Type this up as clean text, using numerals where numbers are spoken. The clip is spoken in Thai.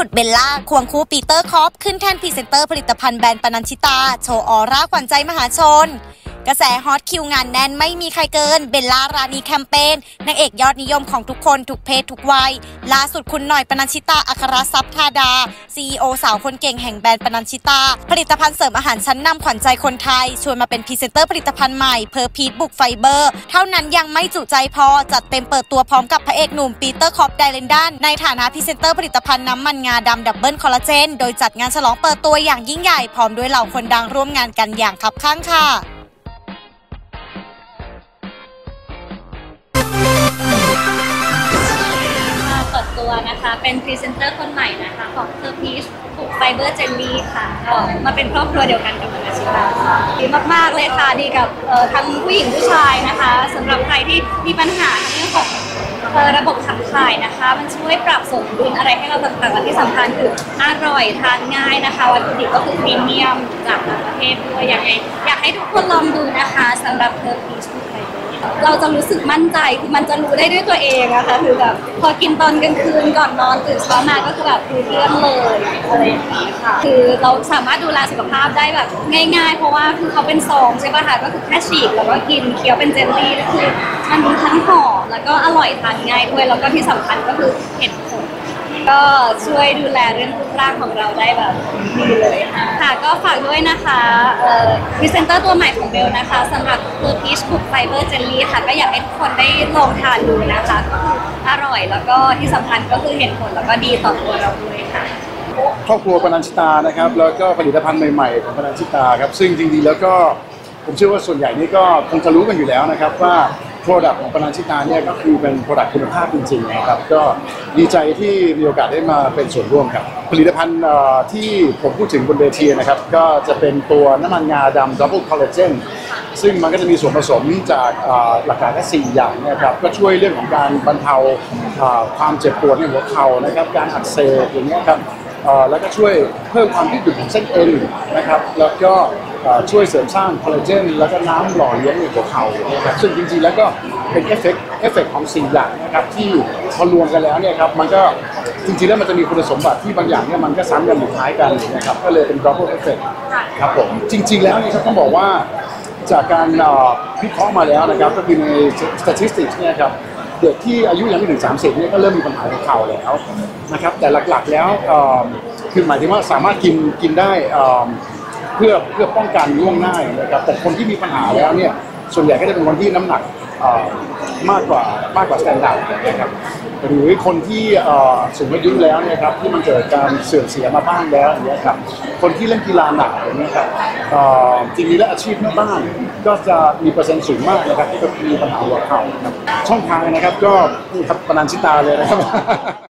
สุดเบลล่าควงคู่ปีเตอร์คอปขึ้นแท่นพรีเซนเตอร์ผลิตภัณฑ์แบรนด์ปนัญชิตาโชว์ออร่าขวัญใจมหาชนกระแสฮอตคิวงานแน่นไม่มีใครเกินเบลล่ารานีแคมเปญนางเอกยอดนิยมของทุกคนทุกเพศทุกวัยล่าสุดคุณหน่อยปนัญชิตาอัครทรัพย์ธาดา CEO สาวคนเก่งแห่งแบรนด์ปนัญชิตาผลิตภัณฑ์เสริมอาหารชั้นนำขวัญใจคนไทยชวนมาเป็นพรีเซนเตอร์ผลิตภัณฑ์ใหม่เพอร์พีทบุกไฟเบอร์เท่านั้นยังไม่จุใจพอจัดเต็มเปิดตัวพร้อมกับพระเอกหนุ่มปีเตอร์คอปไดเรนดันในฐานะพรีเซนเตอร์ผลิตภัณฑ์น้ำมันงาดำดับเบิลคอลลาเจนโดยจัดงานฉลองเปิดตัวอย่างยิ่งใหญ่พร้อมด้วยเหล่าคนดังร่วมงานกันอย่างคับคั่งค่ะเปิดตัวนะคะเป็นพรีเซนเตอร์คนใหม่นะคะของเทอร์พีชบุกไฟเบอร์เจลลี่ค่ะก็มาเป็นครอบครัวเดียวกันกับปนัญชิตาดีมากๆเลยค่ะดีกับทั้งผู้หญิงผู้ชายนะคะสำหรับใครที่มีปัญหาเรื่องของระบบขับถ่ายนะคะมันช่วยปรับสมดุลอะไรให้เราต่างๆและที่สำคัญคืออร่อยทานง่ายนะคะวัตถุดิบก็คือพรีเมียมจากต่างประเทศด้วยอยากให้ทุกคนลองดูนะคะสำหรับเทอร์พีชบุกไฟเบอร์เราจะรู้สึกมั่นใจคือมันจะรู้ได้ด้วยตัวเองนะคะคือแบบพอกินตอนกลางคืนก่อนนอนตื่นเช้ามาก็คือแบบดูเรื่องเลยอะไรอย่างนี้ค่ะคือเราสามารถดูแลสุขภาพได้แบบง่ายๆเพราะว่าคือเขาเป็นซองใช่ป่ะคะก็คือแค่ฉีกแล้วก็กินเคี้ยวเป็นเจลลี่ก็คือมันทั้งหอมแล้วก็อร่อยทานง่ายด้วยแล้วก็ที่สำคัญก็คือเห็นผลก็ช่วยดูแลเรื่องรูปร่างของเราได้แบบดีเลยค่ะก็ฝากด้วยนะคะพรีเซนเตอร์ตัวใหม่ของเบลนะคะสำหรับตัวพีชบุกไฟเบอร์เจลลี่ค่ะก็อยากให้ทุกคนได้ลองทานดูนะคะก็คืออร่อยแล้วก็ที่สำคัญก็คือเห็นผลแล้วก็ดีต่อตัวเราด้วยค่ะครอบครัวปนัญชิตานะครับแล้วก็ผลิตภัณฑ์ใหม่ๆของปนัญชิตาครับซึ่งจริงๆแล้วก็ผมเชื่อว่าส่วนใหญ่นี่ก็คงจะรู้กันอยู่แล้วนะครับว่าProduct ของปนัญชิตาเนี่ยก็คือเป็น Product คุณภาพจริงๆนะครับก็ดีใจที่มีโอกาสได้มาเป็นส่วนร่วมครับผลิตภัณฑ์ที่ผมพูดถึงบนเวทีนะครับก็จะเป็นตัวน้ำมันงาดำ Double Collagen ซึ่งมันก็จะมีส่วนผสมจากหลักๆแค่4อย่างนะครับก็ช่วยเรื่องของการบรรเทาความเจ็บปวดในหัวเข่านะครับการอักเสบอย่างเงี้ยครับแล้วก็ช่วยเพิ่มความยืดหยุ่นของเส้นเอ็นนะครับแล้วก็ช่วยเสริมสร้างคอลลาเจนแล้วก็น้ำหล่อเลี้ยงในหัวเข่านะครับซึ่งจริงๆแล้วก็เป็นเอฟเฟกต์ของ4อย่างนะครับที่พอรวมกันแล้วเนี่ยครับมันก็จริงๆแล้วมันจะมีคุณสมบัติที่บางอย่างเนี่ยมันก็ซ้ำกันหรือคล้ายกันนะครับก็เลยเป็น double effect ครับผมจริงๆแล้วนี่ครับต้องบอกว่าจากการวิเคราะห์มาแล้วนะครับก็คือใน statistics เนี่ยครับเด็กที่อายุยังไม่ถึง30เนี่ยก็เริ่มมีปัญหาหัวเข่าแล้วนะครับแต่หลักๆแล้วคือหมายถึงว่าสามารถกินได้เพื่อป้องกันล่วงหน้านะครับแต่คนที่มีปัญหาแล้วเนี่ยส่วนใหญ่ก็จะเป็นคนที่น้ำหนักมากกว่าสแตนดาร์ดนะครับหรือคนที่สูงอายุแล้วเนี่ยครับที่มันเกิดการเสื่อมเสียมาบ้างแล้วอย่างเงี้ยครับคนที่เล่นกีฬาหนักอย่างเงี้ยครับจริงๆแล้วอาชีพแม่บ้านก็จะมีเปอร์เซ็นต์สูงมากนะครับที่มีปัญหาหัวเข่าครับช่องทางนะครับก็นี่ครับปนัญชิตาเลยนะครับ